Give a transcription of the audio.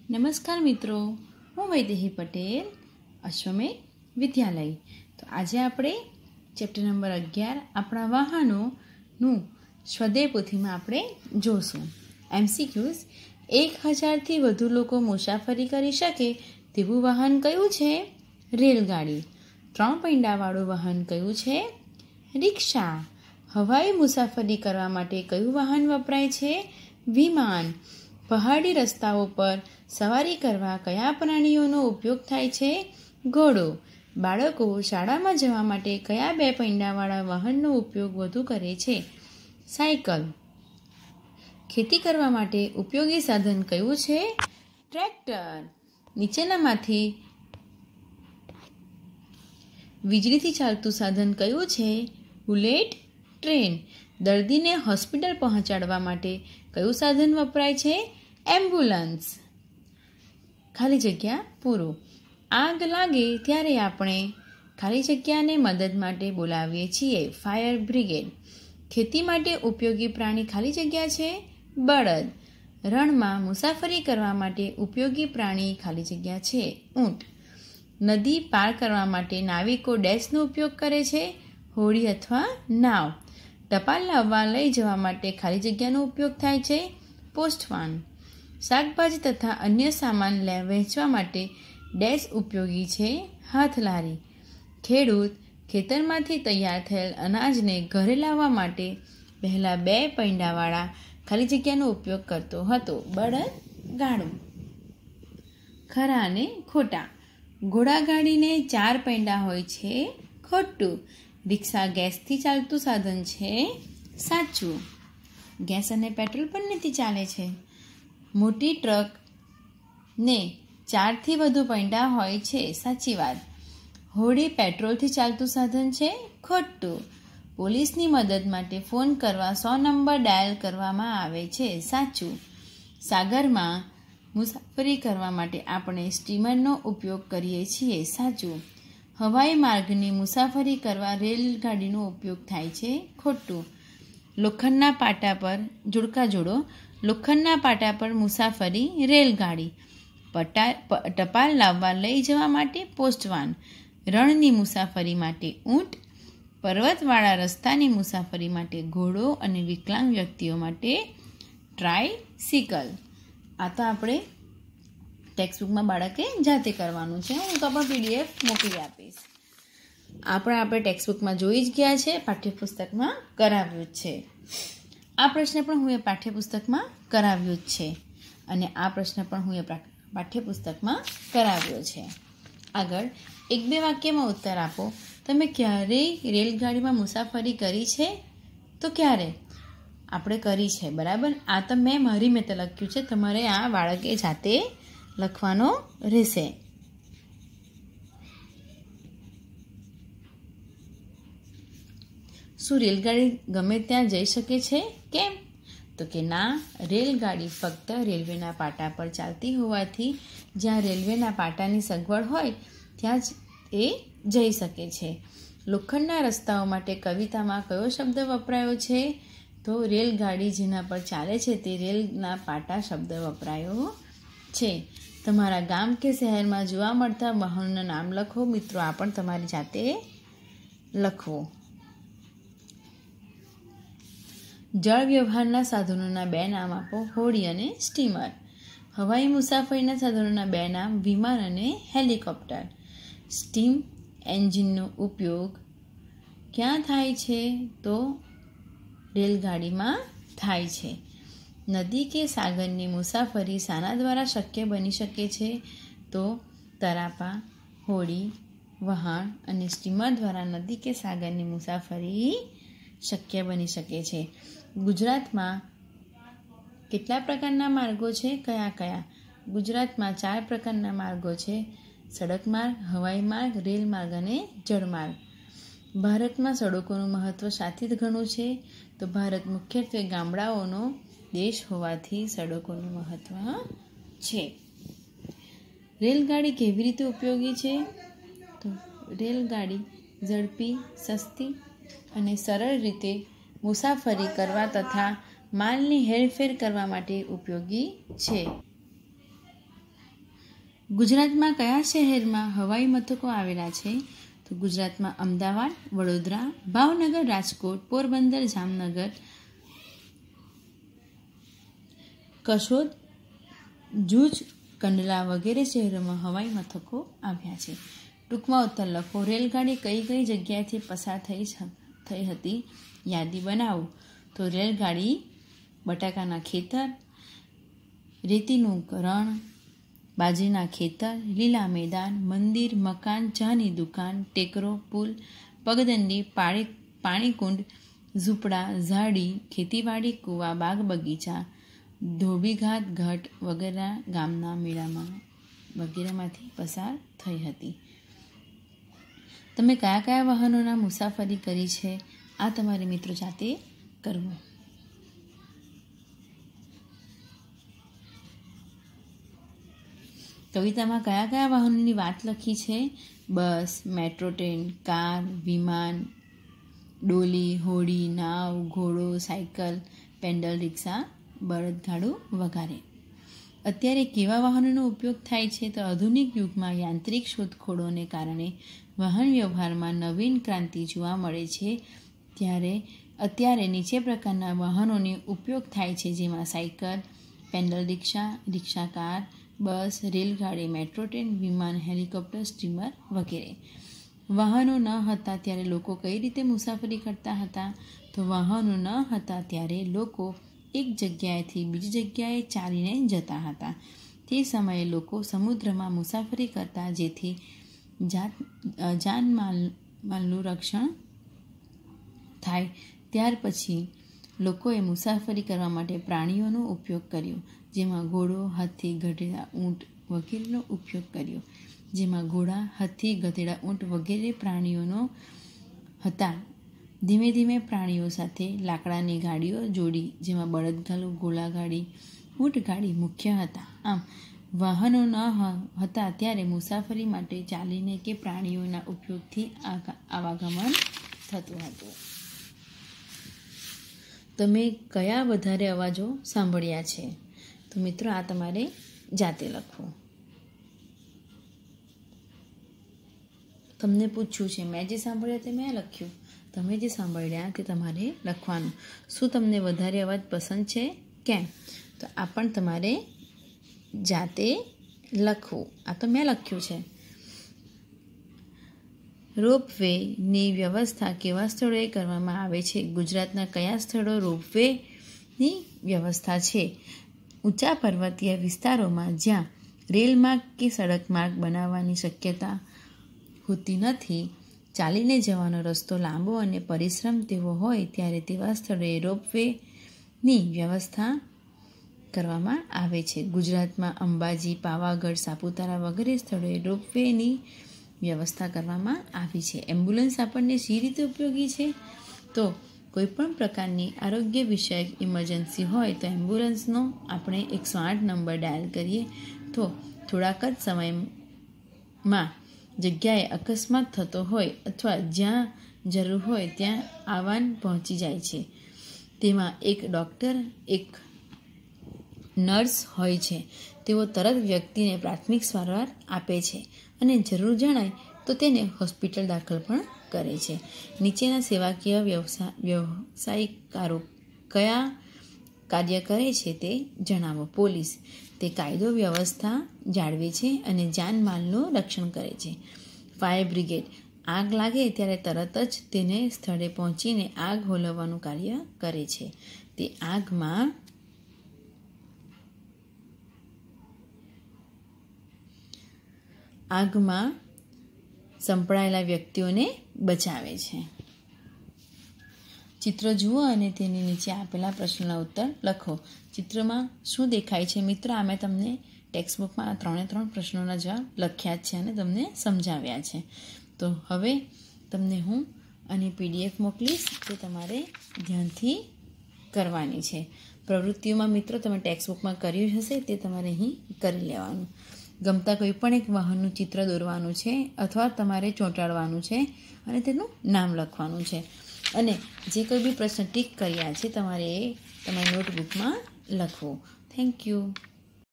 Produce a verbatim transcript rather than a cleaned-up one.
નમસ્કાર મિત્રો, હું વૈદેહી પટેલ, અશ્વમેઘ વિદ્યાલય. તો આજે આપણે ચેપ્ટર નંબર અગિયાર આપણા વાહનોનું સ્વદેય પોથીમાં આપણે જોશું. એમસીક્યુઝ: એક હજારથી વધુ લોકો મુસાફરી કરી શકે તેવું વાહન કયું છે? રેલગાડી. ત્રણ પૈડાવાળું વાહન કયું છે? રિક્ષા. હવાઈ મુસાફરી કરવા માટે કયું વાહન વપરાય છે? વિમાન. પહાડી રસ્તાઓ પર સવારી કરવા કયા પ્રાણીઓનો ઉપયોગ થાય છે? ઘોડો. બાળકો શાળામાં જવા માટે કયા બે પૈડાવાળા વાહનનો ઉપયોગ વધુ કરે છે? સાયકલ. ખેતી કરવા માટે ઉપયોગી સાધન કયું છે? ટ્રેક્ટર. નીચેનામાંથી વીજળીથી ચાલતું સાધન કયું છે? Bullet train. દર્દીને હોસ્પિટલ પહોંચાડવા માટે કયું સાધન વપરાય છે? એમ્બ્યુલન્સ. ખાલી જગ્યા પૂરું. આગ લાગે ત્યારે આપણે ખાલી જગ્યાને મદદ માટે બોલાવીએ છીએ ફાયર બ્રિગેડ. ખેતી માટે ઉપયોગી પ્રાણી ખાલી જગ્યા છે? બળદ. રણમાં મુસાફરી કરવા માટે ઉપયોગી પ્રાણી ખાલી જગ્યા છે? ઊંટ. નદી પાર કરવા માટે નાવિકો ડેશનો ઉપયોગ કરે છે? હોડી અથવા નાવ. ટપાલ લાવવા લઈ જવા માટે ખાલી જગ્યાનો ઉપયોગ થાય છે? પોસ્ટવાન. શાકભાજી તથા અન્ય સામાન લે વહેંચવા માટે ડેશ ઉપયોગી છે? હાથલારી. ખેડૂત ખેતરમાંથી તૈયાર થયેલ અનાજને ઘરે લાવવા માટે પહેલાં બે પૈડાવાળા ખાલી જગ્યાનો ઉપયોગ કરતો હતો? બળદ ગાડું. ખરા અને ખોટા. ઘોડાગાડીને ચાર પૈડા હોય છે? ખોટું. રિક્ષા ગેસથી ચાલતું સાધન છે? સાચું. ગેસ અને પેટ્રોલ બંનેથી ચાલે છે. મોટી ટ્રકને ચારથી વધુ પૈડા હોય છે? સાચી વાત. હોડી પેટ્રોલથી ચાલતું સાધન છે? ખોટું. પોલીસની મદદ માટે ફોન કરવા સો નંબર ડાયલ કરવામાં આવે છે? સાચું. સાગરમાં મુસાફરી કરવા માટે આપણે સ્ટીમરનો ઉપયોગ કરીએ છીએ? સાચું. હવાઈ માર્ગની મુસાફરી કરવા રેલગાડીનો ઉપયોગ થાય છે? ખોટું. લોખંડના પાટા પર જોડકા જોડો. લોખંડના પાટા પર મુસાફરી રેલગાડી. પટા ટપાલ લાવવા લઈ જવા માટે પોસ્ટવાન. રણની મુસાફરી માટે ઊંટ. પર્વતવાળા રસ્તાની મુસાફરી માટે ઘોડો અને વિકલાંગ વ્યક્તિઓ માટે ટ્રાયસિકલ. આ તો આપણે ટેક્સ્ટબુકમાં બાળકે જાતે કરવાનું છે. હું તો પણ પીડીએફ મોકલી આપીશ. આપણે આપણે ટેક્સ્ટબુકમાં જોઈ જ ગયા છે, પાઠ્યપુસ્તકમાં કરાવ્યું જ છે. આ પ્રશ્ન પણ હું એ પાઠ્યપુસ્તકમાં કરાવ્યો જ છે અને આ પ્રશ્ન પણ હું એ પાઠ્યપુસ્તકમાં કરાવ્યો છે. આગળ એક બે વાક્યમાં ઉત્તર આપો. તમે ક્યારેય રેલગાડીમાં મુસાફરી કરી છે? તો ક્યારે? આપણે કરી છે, બરાબર. આ તો મેં મારી મેં તો લખ્યું છે, તમારે આ બાળકે જાતે લખવાનો રહેશે. શું રેલગાડી ગમે ત્યાં જઈ શકે છે? કેમ? તો કે ના, રેલગાડી ફક્ત રેલવેના પાટા પર ચાલતી હોવાથી જ્યાં રેલવેના પાટાની સગવડ હોય ત્યાં જ એ જઈ શકે છે. લોખંડના રસ્તાઓ માટે કવિતામાં કયો શબ્દ વપરાયો છે? તો રેલગાડી જેના પર ચાલે છે તે રેલના પાટા શબ્દ વપરાયો છે. તમારા ગામ કે શહેરમાં જોવા મળતા વાહનોના નામ લખો. મિત્રો, આ પણ તમારી જાતે લખવો. જળ વ્યવહારના સાધનોના બે નામ આપો. હોડી અને સ્ટીમર. હવાઈ મુસાફરીના સાધનોના બે નામ. વિમાન અને હેલિકોપ્ટર. સ્ટીમ એન્જિનનો ઉપયોગ ક્યાં થાય છે? તો રેલગાડીમાં થાય છે. નદી કે સાગરની મુસાફરી શાના દ્વારા શક્ય બની શકે છે? તો તરાપા, હોડી, વહાણ અને સ્ટીમર દ્વારા નદી કે સાગરની મુસાફરી શક્ય બની શકે છે. ગુજરાતમાં કેટલા પ્રકારના માર્ગો છે? કયા કયા? ગુજરાતમાં ચાર પ્રકારના માર્ગો છે: સડક માર્ગ, હવાઈ માર્ગ, રેલ માર્ગ અને જળમાર્ગ. ભારતમાં સડકોનું મહત્ત્વ શાથી ઘણું છે? તો ભારત મુખ્યત્વે ગામડાઓનો દેશ હોવાથી સડકોનું મહત્ત્વ છે. રેલગાડી કેવી રીતે ઉપયોગી છે? તો રેલગાડી ઝડપી, સસ્તી અને સરળ રીતે મુસાફરી કરવા તથા માલની હેરફેર કરવા માટે ઉપયોગી છે. ગુજરાતમાં કયા શહેરમાં હવાઈ મથકો આવેલા છે? તો ગુજરાતમાં અમદાવાદ, વડોદરા, ભાવનગર, રાજકોટ, પોરબંદર, જામનગર, કશોદ, જૂજ, કંડલા વગેરે શહેરોમાં હવાઈ મથકો આવ્યા છે. ટૂંકમાં ઉત્તર લખો. રેલગાડી કઈ કઈ જગ્યાએથી પસાર થઈ થઈ હતી? યાદી બનાવો. તો રેલગાડી બટાકાના ખેતર, રેતીનું રણ, બાજરીના ખેતર, લીલા મેદાન, મંદિર, મકાન, ચાની દુકાન, ટેકરો, પુલ, પગદંડી, પાણી પાણીકુંડ, ઝૂંપડા, ઝાડી, ખેતીવાડી, કૂવા, બાગ બગીચા, ધોબીઘાટ, ઘાટ વગેરે ગામના મેળામાં વગેરેમાંથી પસાર થઈ હતી. તમે કયા કયા વાહનોના મુસાફરી કરી છે? આ તમારે મિત્રો જાતે કરવું. કવિતામાં કયા કયા વાહનોની વાત લખી છે? બસ, મેટ્રો ટ્રેન, કાર, વિમાન, ડોલી, હોડી, નાવ, ઘોડો, સાયકલ, પેન્ડલ રિક્ષા, બળદગાડું વગેરે. અત્યારે કેવા વાહનોનો ઉપયોગ થાય છે? તો આધુનિક યુગમાં યાંત્રિક શોધખોળોને કારણે વાહન વ્યવહારમાં નવીન ક્રાંતિ જોવા મળે છે. ત્યારે અત્યારે નીચે પ્રકારના વાહનોનો ઉપયોગ થાય છે, જેમાં cycle, pedal rickshaw, rickshaw car, bus, રેલગાડી, મેટ્રો ટ્રેન, વિમાન, હેલિકોપ્ટર, સ્ટીમર વગેરે. વાહનો ન હતા ત્યારે લોકો કઈ રીતે મુસાફરી કરતા હતા? તો વાહનો ન હતા ત્યારે લોકો એક જગ્યાએથી બીજી જગ્યાએ ચાલીને જતા હતા. તે સમયે લોકો સમુદ્રમાં મુસાફરી કરતા, જેથી જાત જાનમાલ માલનું રક્ષણ થાય. ત્યાર પછી લોકોએ મુસાફરી કરવા માટે પ્રાણીઓનો ઉપયોગ કર્યો, જેમાં ઘોડો, હાથી, ગધેડા, ઊંટ વગેરેનો ઉપયોગ કર્યો. જેમાં ઘોડા, હાથી, ગધેડા, ઊંટ વગેરે પ્રાણીઓનો હતા. ધીમે ધીમે પ્રાણીઓ સાથે લાકડાની ગાડીઓ જોડી, જેમાં બળદગાડું, ઘોડાગાડી, ઊંટગાડી મુખ્ય હતા. આમ વાહનો ન હતા ત્યારે મુસાફરી માટે ચાલીને કે પ્રાણીઓના ઉપયોગથી આવાગમન થતું હતું. તમે કયા વધારે અવાજો સાંભળ્યા છે? તો મિત્રો આ તમારે જાતે લખવું. તમને પૂછ્યું છે, મેં જે સાંભળ્યા તે મેં લખ્યું. તમે જે સાંભળ્યા તે તમારે લખવાનું. શું તમને વધારે અવાજ પસંદ છે? કેમ? તો આ પણ તમારે જાતે લખવું. આ તો મેં લખ્યું છે. રોપવેની વ્યવસ્થા કેવા સ્થળોએ કરવામાં આવે છે? ગુજરાતના કયા સ્થળો રોપવેની વ્યવસ્થા છે? ઊંચા પર્વતીય વિસ્તારોમાં જ્યાં રેલ માર્ગ કે સડક માર્ગ બનાવવાની શક્યતા હોતી નથી, ચાલીને જવાનો રસ્તો લાંબો અને પરિશ્રમ તેવો હોય, ત્યારે તેવા સ્થળોએ રોપવેની વ્યવસ્થા કરવામાં આવે છે. ગુજરાતમાં અંબાજી, પાવાગઢ, સાપુતારા વગેરે સ્થળોએ રોપવેની વ્યવસ્થા કરવામાં આવી છે. એમ્બ્યુલન્સ આપણને શી રીતે ઉપયોગી છે? તો કોઈપણ પ્રકારની આરોગ્ય વિષયક ઇમરજન્સી હોય તો એમ્બ્યુલન્સનો આપણે એકસો આઠ નંબર ડાયલ કરીએ તો થોડાક જ સમયમાં જગ્યાએ અકસ્માત થતો હોય અથવા જ્યાં જરૂર હોય ત્યાં આવાન પહોંચી જાય છે. તેમાં એક ડૉક્ટર, એક નર્સ હોય છે. તેઓ તરત વ્યક્તિને પ્રાથમિક સારવાર આપે છે અને જરૂર જણાય તો તેને હોસ્પિટલ દાખલ પણ કરે છે. નીચેના સેવાકીય વ્યવસાય વ્યવસાયિકારો કયા કાર્ય કરે છે તે જણાવો. પોલીસ, તે કાયદો વ્યવસ્થા જાળવે છે અને જાનમાલનું રક્ષણ કરે છે. ફાયર બ્રિગેડ, આગ લાગે ત્યારે તરત જ તેને સ્થળે પહોંચીને આગ હોલવવાનું કાર્ય કરે છે. તે આગમાં આગમાં સંપડાયેલા વ્યક્તિઓને બચાવે છે. ચિત્ર જુઓ અને તેની નીચે આપેલા પ્રશ્નના ઉત્તર લખો. ચિત્રમાં શું દેખાય છે? મિત્રો, આ મેં તમને ટેક્સ્ટબુકમાં આ ત્રણે ત્રણ પ્રશ્નોના જવાબ લખ્યા જ છે અને તમને સમજાવ્યા છે. તો હવે તમને હું આની પીડીએફ મોકલીશ, તે તમારે ધ્યાનથી કરવાની છે. પ્રવૃત્તિઓમાં મિત્રો તમે ટેક્સ્ટબુકમાં કર્યું હશે તે તમારે અહીં કરી લેવાનું. ગમતા કોઈ પણ એક વાહનનું ચિત્ર દોરવાનું છે અથવા તમારે ચોંટાડવાનું છે અને તેનું નામ લખવાનું છે. અને જે કોઈ બી પ્રશ્ન ટીક કર્યા છે તમારે એ તમારી નોટબુકમાં લખવું. Thank you.